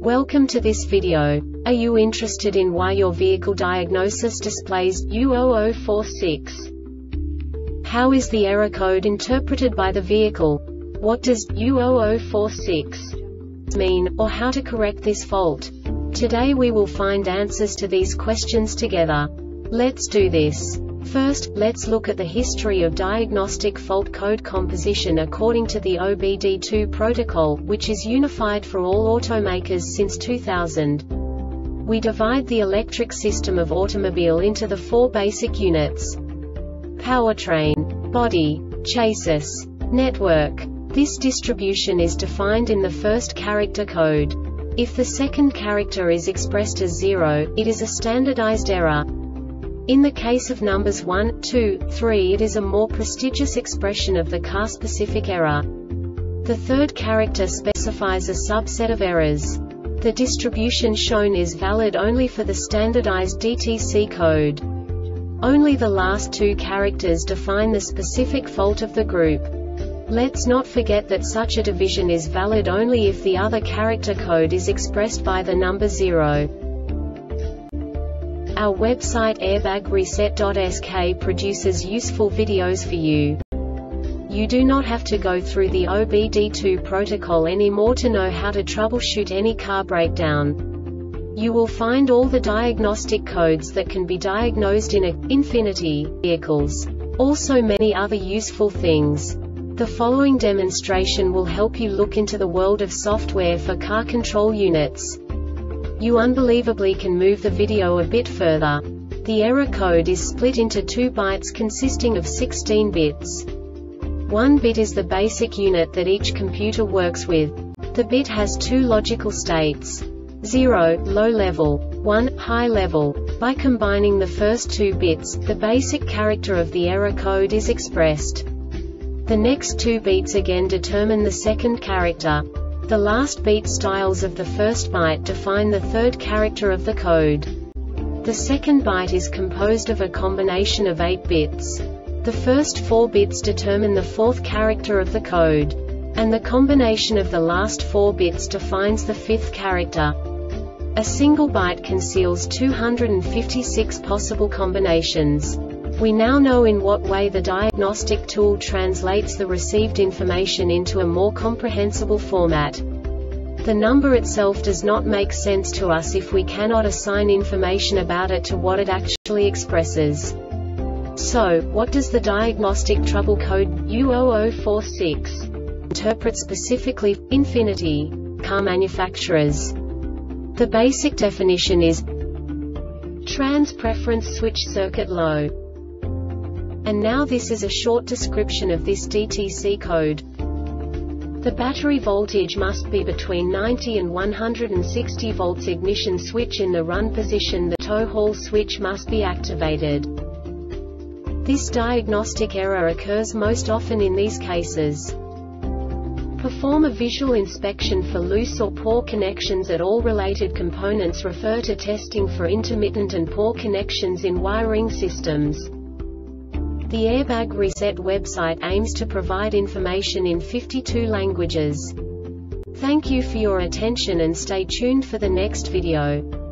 Welcome to this video. Are you interested in why your vehicle diagnosis displays U0046? How is the error code interpreted by the vehicle? What does U0046 mean, or how to correct this fault? Today we will find answers to these questions together. Let's do this. First, let's look at the history of diagnostic fault code composition according to the OBD2 protocol, which is unified for all automakers since 2000. We divide the electric system of automobile into the four basic units: powertrain, body, chassis, network. This distribution is defined in the first character code. If the second character is expressed as 0, it is a standardized error. In the case of numbers 1, 2, 3, it is a more prestigious expression of the car-specific error. The third character specifies a subset of errors. The distribution shown is valid only for the standardized DTC code. Only the last two characters define the specific fault of the group. Let's not forget that such a division is valid only if the other character code is expressed by the number 0. Our website airbagreset.sk produces useful videos for you. You do not have to go through the OBD2 protocol anymore to know how to troubleshoot any car breakdown. You will find all the diagnostic codes that can be diagnosed in Infiniti vehicles. Also many other useful things. The following demonstration will help you look into the world of software for car control units. You unbelievably can move the video a bit further. The error code is split into 2 bytes consisting of 16 bits. 1 bit is the basic unit that each computer works with. The bit has 2 logical states: 0, low level, 1, high level. By combining the first 2 bits, the basic character of the error code is expressed. The next 2 beats again determine the second character. The last beat styles of the first byte define the third character of the code. The second byte is composed of a combination of 8 bits. The first 4 bits determine the fourth character of the code. And the combination of the last 4 bits defines the fifth character. A single byte conceals 256 possible combinations. We now know in what way the diagnostic tool translates the received information into a more comprehensible format. The number itself does not make sense to us if we cannot assign information about it to what it actually expresses. So, what does the diagnostic trouble code U0046 interpret specifically for Infiniti car manufacturers? The basic definition is trans preference switch circuit low. And now this is a short description of this DTC code. The battery voltage must be between 90 and 160 volts. Ignition switch in the run position. The tow haul switch must be activated. This diagnostic error occurs most often in these cases. Perform a visual inspection for loose or poor connections at all related components. Refer to testing for intermittent and poor connections in wiring systems. The Airbag Reset website aims to provide information in 52 languages. Thank you for your attention and stay tuned for the next video.